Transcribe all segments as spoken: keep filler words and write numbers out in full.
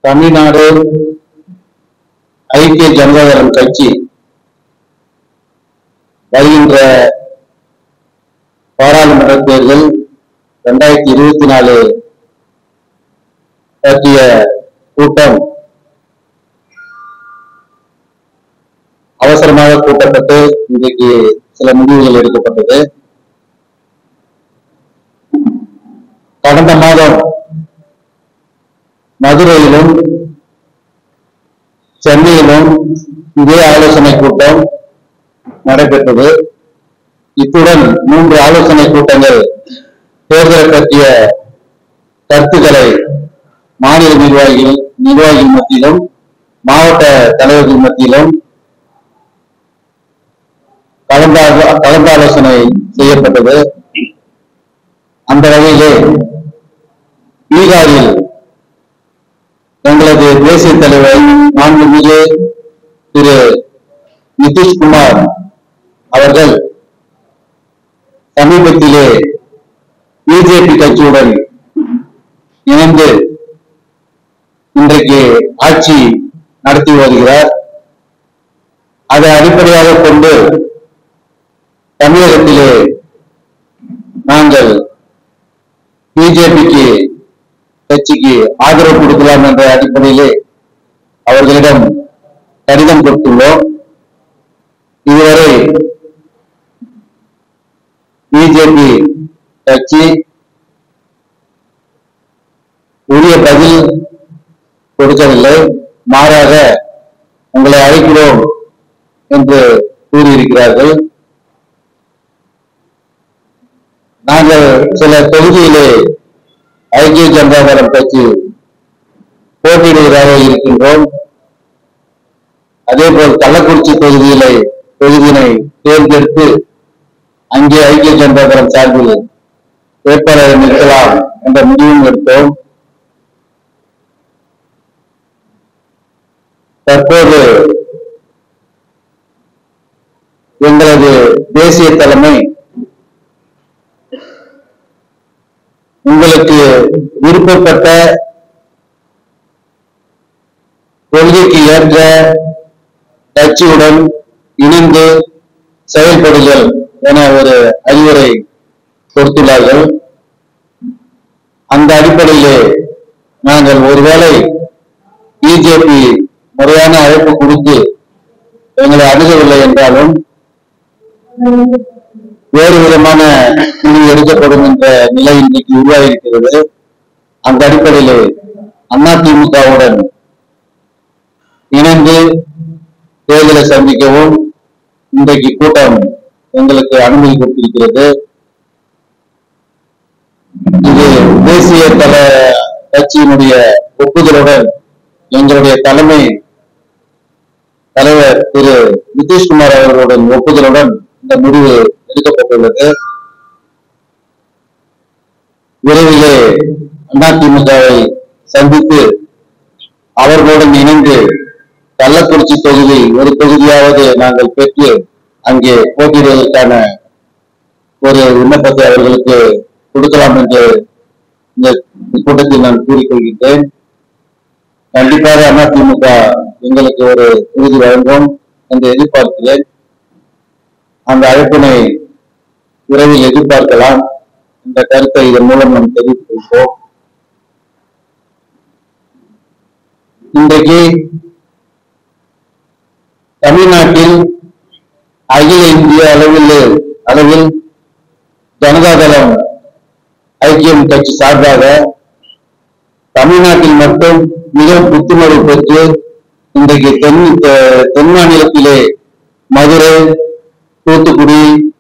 தமிழ்நாடு ஐக்கிய ஜனதா தளம் கட்சி வருகின்ற பாராளுமன்ற தேர்தல் இரண்டாயிரத்தி இருபத்தி நாலு பற்றிய கூட்டம் அவசரமாக கூட்டப்பட்டு இன்றைக்கு சில முடிவுகள் எடுக்கப்பட்டது. கடந்த மாதம் மதுரையிலும் சென்னையிலும் இதே ஆலோசனை கூட்டம் நடைபெற்றது. இத்துடன் மூன்று ஆலோசனை கூட்டங்கள் தேர்தலை பற்றிய கருத்துக்களை மாநில நிர்வாகிகள் நிர்வாகிகள் மத்தியிலும் மாவட்ட தலைவர்கள் மத்தியிலும் கலந்த கலந்தாலோசனை செய்யப்பட்டது. அந்த வகையிலே பீகாரில் எங்களது தேசிய தலைவர் மாண்புமிகு திரு நிதிஷ்குமார் அவர்கள் சமீபத்திலே பிஜேபி கட்சியுடன் இணைந்து இன்றைக்கு ஆட்சி நடத்தி வருகிறார். அதை அடிப்படையாக கொண்டு தமிழகத்திலே நாங்கள் பிஜேபிக்கு கட்சிக்கு ஆதரவு கொடுக்கலாம் என்ற அடிப்படையிலே அவர்களிடம் கடிதம் கொடுத்துள்ளோம். இதுவரை பிஜேபி கட்சி உரிய பதில் கொடுக்கவில்லை. மாறாக உங்களை அழைக்கிறோம் என்று கூறியிருக்கிறார்கள். நாங்கள் சில தொகுதியிலே ஐக்கிய ஜனதா தளம் கட்சி போட்டியிடுவதாக இருக்கின்றோம். அதே போல் கள்ளக்குறிச்சி தொகுதியிலே தொகுதியினை தேர்ந்தெடுத்து அங்கே ஐக்கிய ஜனதா தளம் சார்பில் வேட்பாளரை நிறுத்தலாம் என்ற முடிவும் எடுத்தோம். தற்போது எங்களது தேசிய தலைமை உங்களுக்கு விருப்பப்பட்ட கொள்கைக்கு ஏற்ற கட்சியுடன் இணைந்து செயல்படுதல் என ஒரு அறிவுரை கொடுத்துள்ளார்கள். அந்த அடிப்படையிலே நாங்கள் ஒருவேளை பிஜேபி முறையான அழைப்பு கொடுத்து எங்களை அணுகவில்லை என்றாலும் வேறு விதமான முடிவு எடுக்கப்படும் என்ற நிலை இன்றைக்கு உருவாகியிருக்கிறது. அந்த அடிப்படையிலே அதிமுகவுடன் இணைந்து தேர்தலை சந்திக்கவும் இன்றைக்கு கூட்டம் எங்களுக்கு அனுமதி கொடுத்திருக்கிறது. இது தேசிய தல கட்சியினுடைய ஒப்புதலுடன் எங்களுடைய தலைமை தலைவர் திரு நிதிஷ்குமார் அவர்களுடன் ஒப்புதலுடன் இந்த முடிவு எடுக்கப்பட்டுள்ளது. விரைவிலே அதிமுகவை சந்தித்து அவர்களுடன் இணைந்து கள்ளக்குறிச்சி தொகுதி ஒரு தொகுதியாவது நாங்கள் பெற்று அங்கே போட்டியிடுவதற்கான ஒரு விண்ணப்பத்தை அவர்களுக்கு கொடுக்கலாம் என்று இந்த கூட்டத்தில் நான் கூறிக்கொள்கின்றேன். கண்டிப்பாக அதிமுக எங்களுக்கு ஒரு தொகுதி வழங்கும் என்று எதிர்பார்க்கிறேன். அந்த அழைப்பினை விரைவில் எதிர்பார்க்கலாம் என்ற கருத்தை இதன் மூலம் நாம் தெரிவித்துக் கொள்வோம். இன்றைக்கு தமிழ்நாட்டில் அகில இந்திய அளவில் அளவில் ஜனதாதளம் ஐக்கியம் கட்சி சார்பாக தமிழ்நாட்டில் மட்டும் மிகவும் புத்துணர்வு பெற்று இன்றைக்கு தென் தென் மாநிலத்திலே மதுரை, தூத்துக்குடி,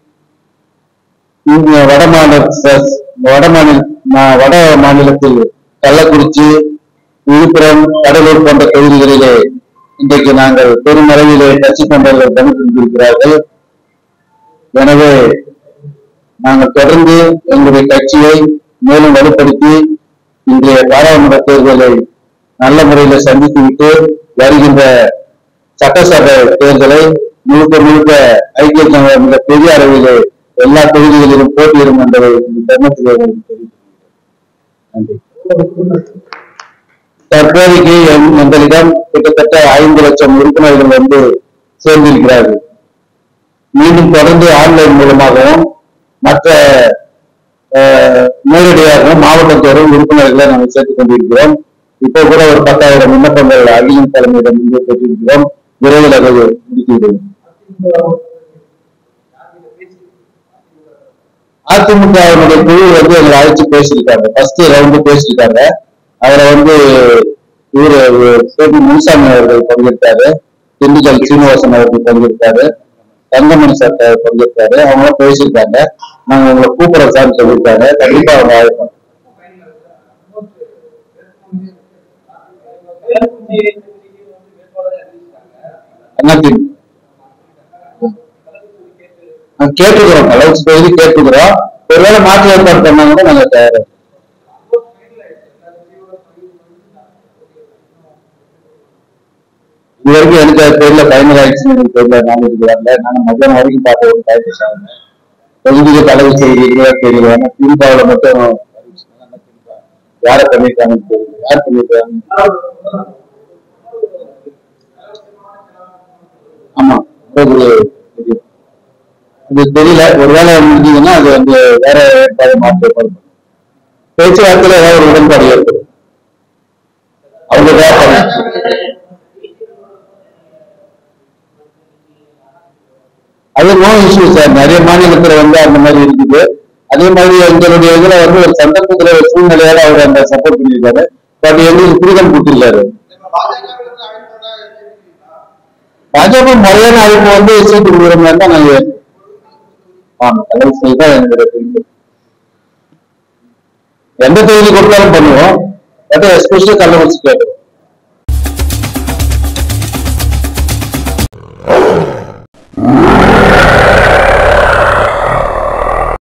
வட மாநில வட மாநில வட மாநிலத்தில் கள்ளக்குறிச்சி, விழுப்புரம், கடலூர் போன்ற தொகுதிகளிலே இன்றைக்கு நாங்கள் பெருமளவிலே கட்சி தொண்டர்கள் பணிபுரிந்திருக்கிறார்கள். எனவே நாங்கள் தொடர்ந்து எங்களுடைய கட்சியை மேலும் வலுப்படுத்தி இன்றைய பாராளுமன்ற தேர்தலை நல்ல முறையில் சந்தித்துவிட்டு வருகின்ற சட்டசபை தேர்தலை முழுக்க முழுக்க ஐக்கிய ஜனதா மிக பெரிய அளவிலே எல்லா தொகுதிகளிலும் போட்டியிடும் என்பதை இந்த தருணத்தில் தெரிவித்துள்ளேன். நன்றி. தற்போதைக்கு எங்களிடம் கிட்டத்தட்ட ஐந்து லட்சம் உறுப்பினர்கள் வந்து சேர்ந்திருக்கிறார்கள். மீண்டும் தொடர்ந்து ஆன்லைன் மூலமாகவும் மற்ற நேரடியாகவும் மாவட்டத்தோறும் உறுப்பினர்களை நாங்கள் சேர்த்துக் கொண்டிருக்கிறோம். இப்போ கூட ஒரு பத்தாயிரம் விண்ணப்பங்கள் அகிலின் தலைமையிடம் இருந்து பெற்றிருக்கிறோம். விரைவில் அதை முடித்துவிடுவோம். அதிமுகவினுடைய குழு வந்து எங்களை அழைச்சு பேசியிருக்காங்க. ஃபர்ஸ்ட் ரவுண்டு பேசியிருக்காங்க. அதுல வந்து இவரு சேபி முனுசாமி அவர்கள் பங்கேற்காரு, திண்டுக்கல் சீனிவாசன் அவர்கள் பங்கேற்காரு, தங்கமணி சார் பங்கேற்காரு. அவங்க பேசியிருக்காங்க. நாங்க உங்களை கூப்பிட சார் சொல்லியிருக்காங்க. கண்டிப்பா அவங்க அழைப்போம். கேட்டுக்கிறோம், அளவுக்கு தொகுதி கேட்டுக்கிறோம். ஒருவேளை மாற்று ஏற்பாடு பண்ணா கூட நாங்க தயார். இது வரைக்கும் எனக்கு அது தெரியல, ஃபைனல் ஆயிடுச்சுன்னு எனக்கு தெரியல. நாங்க இதுக்கு வரல. நாங்க மத்தியானம் வரைக்கும் பார்த்த ஒரு டைம் தொகுதிக்கு தலைவர் செய்திகளா தெரியல. ஆனா திமுகவில் மட்டும் யார பண்ணிருக்காங்கன்னு தெரியல. யார் பண்ணிருக்காங்க? ஆமா, அது தெரியல. ஒருவேளை முடிஞ்சதுன்னா அது வந்து வேற ஏற்பாடு மாற்ற ஏற்பாடு பேச்சுவார்த்தையில ஏதாவது ஒரு உடன்பாடு ஏற்படும். அவங்க அது நோ இஷ்யூ சார். நிறைய மாநிலத்துல வந்து அந்த மாதிரி இருக்குது. அதே மாதிரி எங்களுடைய இதுல வந்து ஒரு சந்தர்ப்பத்துல ஒரு சூழ்நிலையால அவர் அந்த சப்போர்ட் பண்ணியிருக்காரு. பட் எங்களுக்கு புரிதல் கொடுத்திருக்காரு. பாஜக முறையான அழைப்பு வந்து சீட்டு கொடுக்குற மாதிரி தான் நாங்க தான் எங்களுடைய தெரியும். எந்த தொகுதி கொடுத்தாலும் பண்ணுவோம். பட் எஸ்பெஷலி கள்ளக்குறிச்சி கேட்கும்.